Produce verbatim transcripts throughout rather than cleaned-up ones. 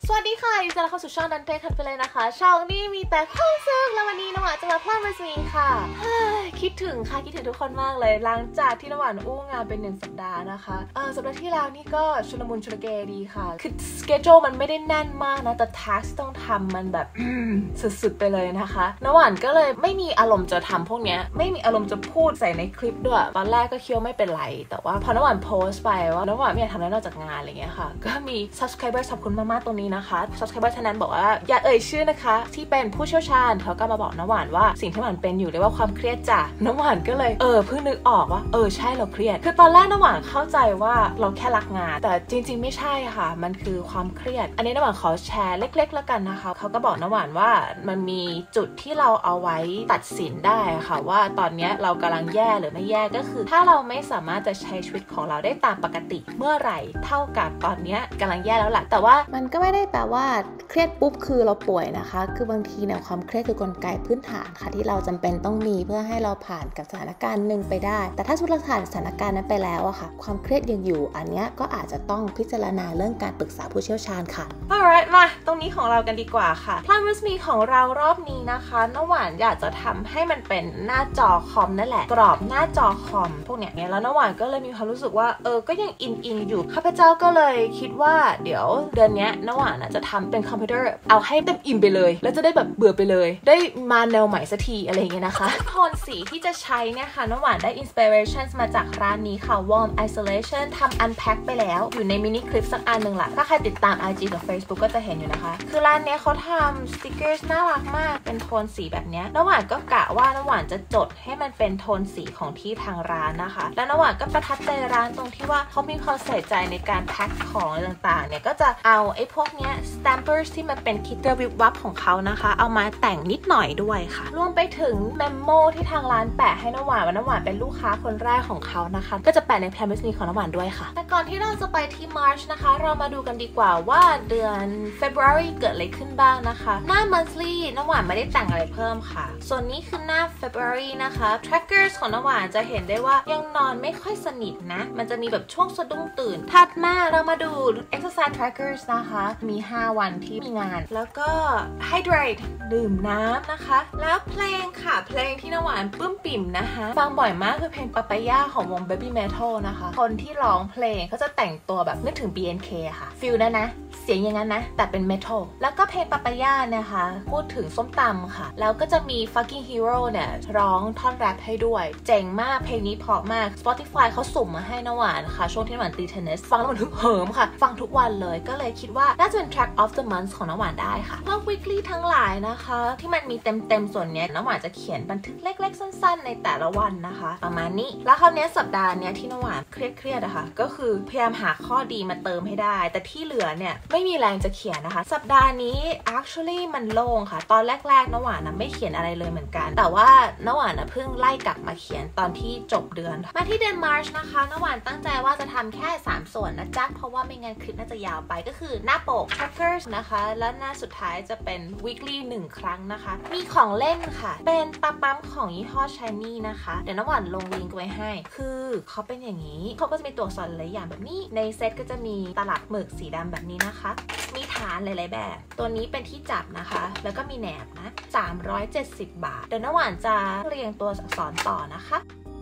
สวัสดีค่ะยินดีต้อนรับเข้าสู่ช่องดันเต้คันไปเลยนะคะช่องนี้มีแต่ความสุขแล้ววันนี้น้ำหวานจะมาพลาดมาซีค่ะคิดถึงค่ะคิดถึงทุกคนมากเลยหลังจากที่น้ำหวานอู้งานเป็นหนึ่งสัปดาห์นะคะเออสัปดาห์ที่แล้วนี่ก็ชุลมุนชุลเกดีค่ะคือสเกจ u มันไม่ได้แน่นมากนะแต่ทัสต้องทำมันแบบสุดๆไปเลยนะคะน้ำหวานก็เลยไม่มีอารมณ์จะทำพวกเนี้ยไม่มีอารมณ์จะพูดใส่ในคลิปด้วยตอนแรกก็คิดว่าไม่เป็นไรแต่ว่าพอน้ำหวานโพสต์ไปว่าน้ำหวานไม่อยากทำอะไรนอกจากงานอะไรเงี้ยค่ะก็มี subscriber ขอบคุณมากๆตรงนี้นะคะ subscriber ท่านนั้นบอกว่าอย่าเอ่ยชื่อนะคะที่เป็นผู้เชี่ยวชาญเขาก็มาบอกน้ำหวานว่าสิ่งที่น้ำหวานเป็นอยู่เรียกว่าความเครียดจ้ะน้ำหวานก็เลยเออเพิ่งนึกออกว่าเออใช่เราเครียดคือตอนแรกน้ำหวานเข้าใจว่าเราแค่รักงานแต่จริงๆไม่ใช่ค่ะมันคือความเครียดอันนี้น้ำหวานขอแชร์เล็กๆแล้วกันนะคะเขาก็บอกน้ำหวานว่ามันมีจุดที่เราเอาไว้ตัดสินได้ค่ะว่าตอนนี้เรากำลังแย่หรือไม่แย่ก็คือถ้าเราไม่สามารถจะใช้ชีวิตของเราได้ตามปกติเมื่อไหร่เท่ากับตอนนี้กำลังแย่แล้วแหละแต่ว่ามันก็ไม่ได้แปลว่าเครียดปุ๊บคือเราป่วยนะคะคือบางทีเนี่ยความเครียดคือกลไกพื้นฐานค่ะที่เราจำเป็นต้องมีเพื่อให้เราผ่านกับสถานการณ์หนึ่งไปได้แต่ถ้าสมมติเราผ่านสถานการณ์นั้นไปแล้วอะค่ะความเครียดยังอยู่อันนี้ก็อาจจะต้องพิจารณาเรื่องการปรึกษาผู้เชี่ยวชาญค่ะ alright มาตรงนี้ของเรากันดีกว่าค่ะ Plan with me ของเรารอบนี้นะคะน้ำหวานอยากจะทำให้มันเป็นหน้าจอคอมนั่นแหละกรอบหน้าจอคอมพวกเนี้ยแล้วน้ำหวานก็เลยมีความรู้สึกว่าเออก็ยังอินอินอยู่ข้าพเจ้าก็เลยคิดว่าเดี๋ยวเดือนนี้น้ำหวานจะทำเป็นคอมพิวเตอร์เอาให้เต็มอิ่มไปเลยแล้วจะได้แบบเบื่อไปเลยได้มาแนวใหม่สักทีอะไรอย่างเงี้ยนะคะโทนสีที่จะใช้เนี่ยค่ะน้ำหวานได้ inspiration มาจากร้านนี้ค่ะ Warm Isolation ทำ unpack ไปแล้วอยู่ในมินิคลิปสักอันหนึ่งละถ้าใครติดตาม ไอ จี กับ Facebook ก็จะเห็นอยู่นะคะคือร้านเนี้ยเขาทำสติกเกอร์น่ารักมากเป็นโทนสีแบบเนี้ยน้ำหวานก็กะว่าน้ำหวานจะจดให้มันเป็นโทนสีของที่ทางร้านนะคะแล้วน้ำหวานก็ประทับใจร้านตรงที่ว่าเขามีความใส่ใจในการแพ็คของต่างๆเนี่ยก็จะเอาไอ้พวกเนี้ย stampers ที่มันเป็นคิตเตอร์วิบวับของเขานะคะเอามาแต่งนิดหน่อยด้วยค่ะรวมไปถึงเมมโมที่ทางร้านแปะให้น้ำหวานว่าน้ำหวานเป็นลูกค้าคนแรกของเขานะคะก็จะแปะใน Plan with me ของน้ำหวานด้วยค่ะแต่ก่อนที่เราจะไปที่ March นะคะเรามาดูกันดีกว่าว่าเดือน February เกิดอะไรขึ้นบ้างนะคะหน้า monthly น้ำหวานไม่ได้แต่งอะไรเพิ่มค่ะส่วนนี้คือหน้า February นะคะ trackers ของน้ำหวานจะเห็นได้ว่ายังนอนไม่ค่อยสนิทนะมันจะมีแบบช่วงสะดุ้งตื่นถัดมาเรามาดู exercise trackers นะคะมีห้าวันที่มีงานแล้วก็ hydrate ดื่มน้ำนะคะแล้วเพลงค่ะเพลงที่น้ำหวานปลื้มปิ่มนะคะฟังบ่อยมากคือเพลง Papaya ของวง Baby Metal นะคะคนที่ร้องเพลงเขาจะแต่งตัวแบบนึกถึง บี เอ็น เค ค่ะฟิลนะนะเสียงอย่างนั้นนะแต่เป็น Metal แล้วก็เพลง Papaya นะคะพูดถึงส้มตำค่ะแล้วก็จะมี Fucking Hero เนี่ยร้องท่อนแรปให้ด้วยเจ๋งมากเพลงนี้เพราะมาก Spotify เขาสุ่มมาให้น้ำหวานค่ะช่วงที่น้ำหวานตีเทนนิสฟังแล้วมันฮึกเหิมค่ะฟังทุกวันเลยก็เลยคิดว่าน่าจะเป็น track of the month ของน้ำหวานได้ค่ะพวก weekly ทั้งหลายนะคะที่มันมีเต็มๆส่วนเนี้ยน้ำหวานจะเขียนบันทึกเล็กๆสั้นๆในแต่ละวันนะคะประมาณนี้แล้วคราวนี้สัปดาห์เนี้ยที่น้ำหวานเครียดๆอะค่ะก็คือพยายามหาข้อดีมาเติมให้ได้แต่ที่เหลือเนี่ยไม่มีแรงจะเขียนนะคะสัปดาห์นี้ actually มันโล่งค่ะตอนแรกๆน้ำหวานนะไม่เขียนอะไรเลยเหมือนกันแต่ว่าน้ำหวานนะเพิ่งไล่กลับมาเขียนตอนที่จบเดือนมาที่เดือน March นะคะน้ำหวานตั้งใจว่าจะทำแค่สามส่วนนะจ๊ะเพราะว่าไม่งั้นคลิปน่าจะยาวไปก็คือหน้าปก trackers นะคะและหน้าสุดท้ายจะเป็น weekly หนึ่งครั้งนะคะมีของเล่นค่ะเป็นตาปั๊มของยี่ห้อ Shiny นะคะเดี๋ยวน้ำหวานลงลิงก์ไว้ให้คือเขาเป็นอย่างนี้เขาก็จะมีตัวอักษรหลายอย่างแบบนี้ในเซตก็จะมีตลับหมึกสีดำแบบนี้นะคะมีฐานหลายๆแบบตัวนี้เป็นที่จับนะคะแล้วก็มีแหนบนะสามร้อยเจ็ดสิบบาทเดี๋ยวน้ำหวานจะเรียงตัวอักษรต่อนะคะ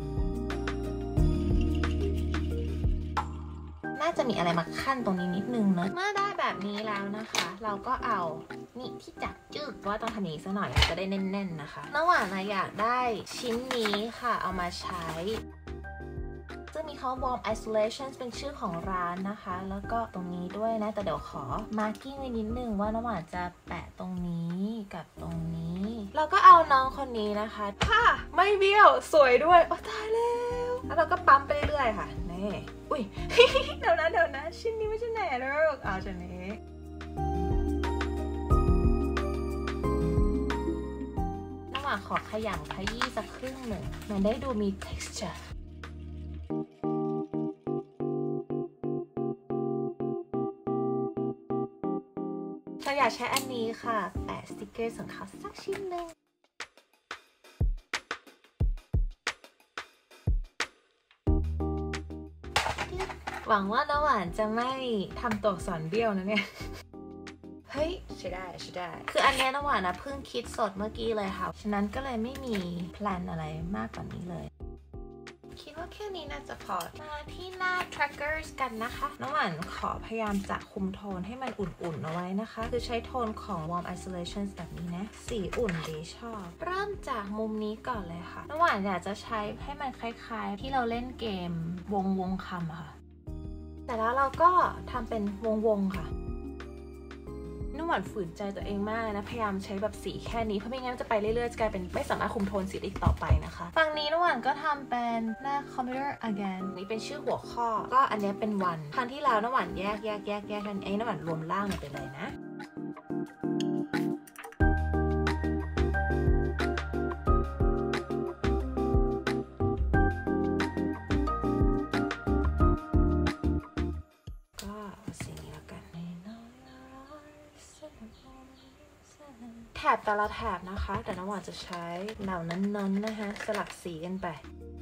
น่าจะมีอะไรมาขั้นตรงนี้นิดนึงเนอะเมื่อได้แบบนี้แล้วนะคะเราก็เอานี่ที่จับจึกว่าต้องทำอย่างนี้ซะหน่อยจะได้แน่นๆนะคะน้ำหวานนะอยากได้ชิ้นนี้ค่ะเอามาใช้ซึ่งมีเขา Warm Isolation เป็นชื่อของร้านนะคะแล้วก็ตรงนี้ด้วยนะแต่เดี๋ยวขอ marking ไว้นิดนึงว่าน้ำหวานจะแปะตรงนี้กับตรงนี้เราก็เอาน้องคนนี้นะคะค่ะไม่เบี้ยวสวยด้วยโอ้ตายแล้วแล้วเราก็ปั๊มไปเรื่อยๆค่ะนี่อุ้ย เดี๋ยวนะเดี๋ยวนะชิ้นนี้ไม่ใช่แหนหรอกเอาชิ้นนี้น้ำหวานขอขยำขยี้สักครึ่งหนึ่งมันได้ดูมี textureเราอยากใช้อันนี้ค่ะแปะสติกเกอร์ของเขาสักชิ้นหนึ่งหวังว่าน้ำหวานจะไม่ทำตัวอักษรเบี้ยวนะเนี่ยช่ได้ใช่ได้คืออันนี้น้ำหวานนะเพิ่งคิดสดเมื่อกี้เลยค่ะฉะนั้นก็เลยไม่มีแพลนอะไรมากกว่านี้เลยคิดว่าแค่นี้น่าจะพอมาที่หน้า trackers กันนะคะน้ำหวานขอพยายามจะคุมโทนให้มันอุ่นๆเอาไว้นะคะคือใช้โทนของ warm isolation แบบนี้นะสีอุ่นดีชอบเริ่มจากมุมนี้ก่อนเลยค่ะน้ำหวานอยากจะใช้ให้มันคล้ายๆที่เราเล่นเกมวงวงคำอะค่ะแต่แล้วเราก็ทำเป็นวงวงค่ะน้ำหวานฝืนใจตัวเองมากนะพยายามใช้แบบสีแค่นี้เพราะไม่งั้นมันจะไปเรื่อยๆจะกลายเป็นไม่สามารถคุมโทนสีได้อีกต่อไปนะคะฝั่งนี้น้ำหวานก็ทำเป็นหน้า computer again นี่เป็นชื่อหัวข้อก็อันนี้เป็นวันครั้งที่แล้วน้ำหวานแยกแยกแยกแยกกันเองน้ำหวานรวมล่างไปเลยนะแถบแต่ละแถบนะคะแต่น้ำหวานจะใช้เหล่านั้นๆนะคะสลับสีกันไป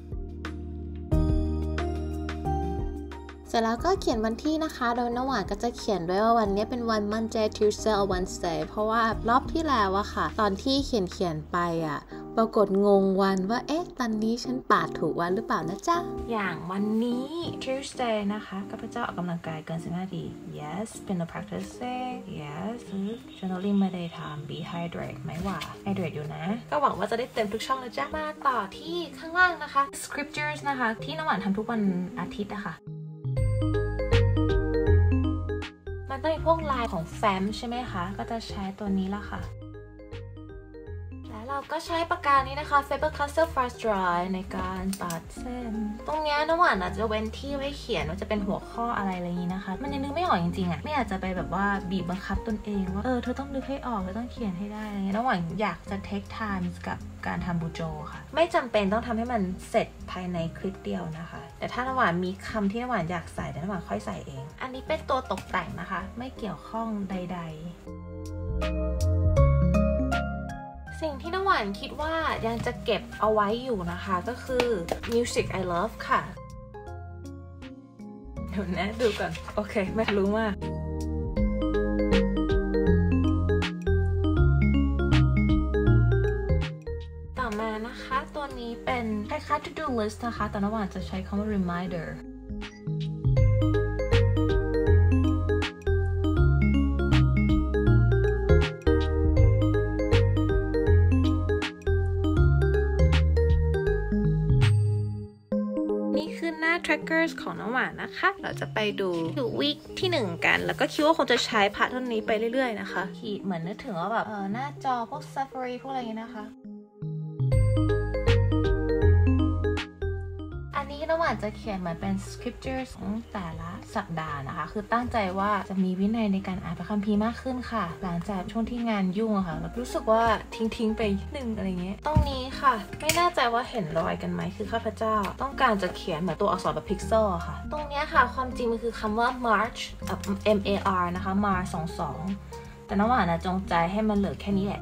เสร็จแล้วก็เขียนวันที่นะคะโดยน้ำหวานก็จะเขียนด้วยว่าวันนี้เป็นวัน Monday Tuesday or Wednesday เพราะว่ารอบที่แล้วอะค่ะตอนที่เขียนเขียนไปอะปรากฏงงวันว่าเอ๊ะตอนนี้ฉันปาดถูกวันหรือเปล่านะจ๊ะอย่างวันนี้ Tuesday นะคะข้าพเจ้าออกกำลังกายเกินสิบห้านาที yes เป็น no practice day yes journaling ไม่ได้ทำ be hydrate ไม่ว่า hydrate อยู่นะก็หวังว่าจะได้เต็มทุกช่องนะจ๊ะมาต่อที่ข้างล่างนะคะ scriptures นะคะที่น้ำหวานทำทุกวันอาทิตย์นะคะมันต้องมีพวกลายของแฟ้มใช่ไหมคะก็จะใช้ตัวนี้ละค่ะแล้วเราก็ใช้ปากกานี้นะคะ Faber-Castell Fast Dry ในการตัดเส้นตรงนี้น้ำหวานอาจจะเว้นที่ไว้เขียนว่าจะเป็นหัวข้ออะไรอะไรอย่างนี้นะคะมันยังนึกไม่ออกจริงๆอ่ะไม่อยากจะไปแบบว่าบีบบังคับตนเองว่าเออเธอต้องนึกให้ออกเธอต้องเขียนให้ได้อะไรเงี้ยน้ำหวานอยากจะ take time กับการทำบูโจค่ะไม่จำเป็นต้องทำให้มันเสร็จภายในคลิปเดียวนะคะแต่ถ้าน้ำหวานมีคำที่น้ำหวานอยากใส่น้ำหวานค่อยใส่เองอันนี้เป็นตัวตกแต่งนะคะไม่เกี่ยวข้องใดๆสิ่งที่น้ำหวานคิดว่ายังจะเก็บเอาไว้อยู่นะคะก็คือ Music I Love ค่ะเดี๋ยวนะดูก่อนโอเคไม่รู้มากต่อมานะคะตัวนี้เป็นคล้ายๆ to do list นะคะแต่น้ำหวานจะใช้คำว่า reminder trackers ของน้ำหวานนะคะเราจะไปดูดูวีคที่หนึ่งกันแล้วก็คิดว่าคงจะใช้พาร์ทนี้ไปเรื่อยๆนะคะขีดเหมือนนึกถึงว่าแบบเออหน้าจอพวก Safari พวกอะไรอย่างนี้นะคะอันนี้น้ำหวานจะเขียนเหมือนเป็น scriptures ของแต่ละสัปดาห์นะคะคือตั้งใจว่าจะมีวินัยในการอ่านพระคัมภีร์มากขึ้นค่ะหลังจากช่วงที่งานยุ่งอะค่ะรู้สึกว่าทิ้งๆไปหนึ่งอะไรเงี้ยตรงนี้ค่ะไม่แน่ใจว่าเห็นรอยกันไหมคือข้าพเจ้าต้องการจะเขียนเหมือนตัวอักษรแบบพิกเซลค่ะตรงนี้ค่ะความจริงมันคือคำว่า March M A R นะคะ Mar สองสองแต่น้ำหวานนะจงใจให้มันเหลือแค่นี้แหละ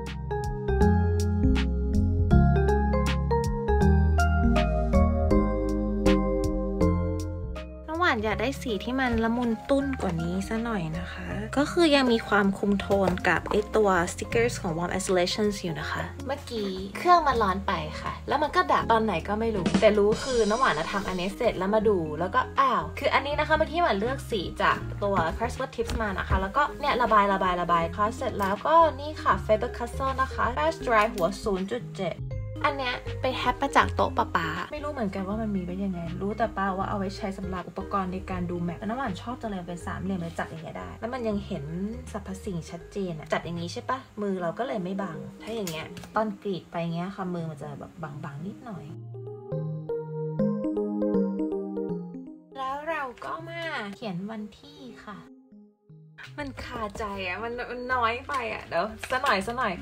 อยากได้สีที่มันละมุนตุ้นกว่านี้ซะหน่อยนะคะก็คือยังมีความคุมโทนกับไอตัวสติ๊กเกอร์ของ warm isolation อยู่นะคะเมื่อกี้เครื่องมันร้อนไปค่ะแล้วมันก็ดับตอนไหนก็ไม่รู้แต่รู้คือน้ำหวานทำอันนี้เสร็จแล้วมาดูแล้วก็อ้าวคืออันนี้นะคะเมื่อกี้หวานเลือกสีจากตัว Craftsman Tips มานะคะแล้วก็เนี่ยระบายระบายระบายค่ะเสร็จแล้วก็นี่ค่ะ Faber-Castell นะคะ Fast Dry หัว ศูนย์จุดเจ็ดอันเนี้ยไปแฮปมาจากโต๊ะป้าป้าไม่รู้เหมือนกันว่ามันมีไว้ยังไงรู้แต่ป้าว่าเอาไว้ใช้สำหรับอุปกรณ์ในการดูแมพแล้วน้ำหวานชอบจังเลยเป็นสามเหลี่ยมเลยจัดอย่างเงี้ยได้แล้วมันยังเห็นสรรพสิ่งชัดเจนอะจัดอย่างนี้ใช่ปะมือเราก็เลยไม่บังถ้าอย่างเงี้ยตอนกรีดไปเงี้ยค่ะมือมันจะแบบบางๆนิดหน่อยแล้วเราก็มาเขียนวันที่ค่ะมันคาใจอะมันมันน้อยไปอะเดี๋ยวซะหน่อยซะหน่อย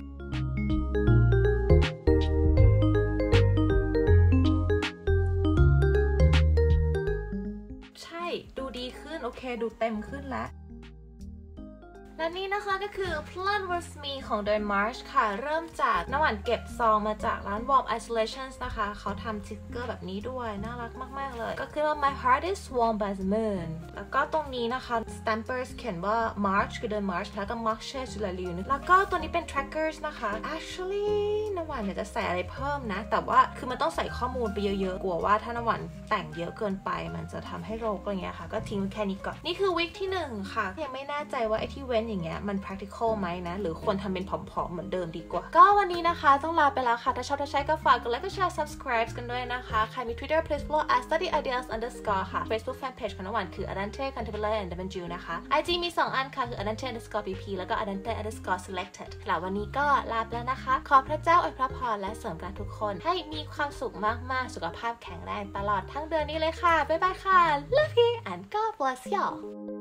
ดูดีขึ้นโอเคดูเต็มขึ้นแล้วและนี่นะคะก็คือ Plant with Me ของ The March ค่ะเริ่มจากน้ำหวานเก็บซองมาจากร้าน Warm Isolations นะคะเขาทำสติกเกอร์แบบนี้ด้วยน่ารักมากๆเลยก็คือว่า My heart is warm by the moon แล้วก็ตรงนี้นะคะ Stampers เขียนว่า March คือ The March แล้วก็ Marche sur la lune แล้วก็ตัวนี้เป็น trackers นะคะ actually น้ำหวานเนี่ยจะใส่อะไรเพิ่มนะแต่ว่าคือมันต้องใส่ข้อมูลไปเยอะๆกลัวว่าถ้าน้ำหวานแต่งเยอะเกินไปมันจะทำให้โรคอะไรเงี้ยค่ะก็ทิ้งแค่นี้ก่อนนี่คือวิกที่หนึ่งค่ะยังไม่แน่ใจว่าไอ้ที่เว้นอย่างเงี้ยมัน practical ไหมนะหรือควรทำเป็นผอมๆเหมือนเดิมดีกว่าก็วันนี้นะคะต้องลาไปแล้วค่ะถ้าชอบถ้าใช่ก็ฝากกดไลค์กดแชร์ subscribe กันด้วยนะคะใครมี Twitter please follow at study ideas underscore ค่ะ Facebook fan page ของน้ำหวานคือ adante contemporary and damanju นะคะ ไอ จี มีสองอันค่ะคือ adante underscore pp แล้วก็ adante underscore selected แล้ววันนี้ก็ลาไปแล้วนะคะขอพระเจ้าอวยพระพรและเสริมกันทุกคนให้มีความสุขมากๆสุขภาพแข็งแรงตลอดทั้งเดือนนี้เลยค่ะบ๊ายบายค่ะ love you and God bless y'all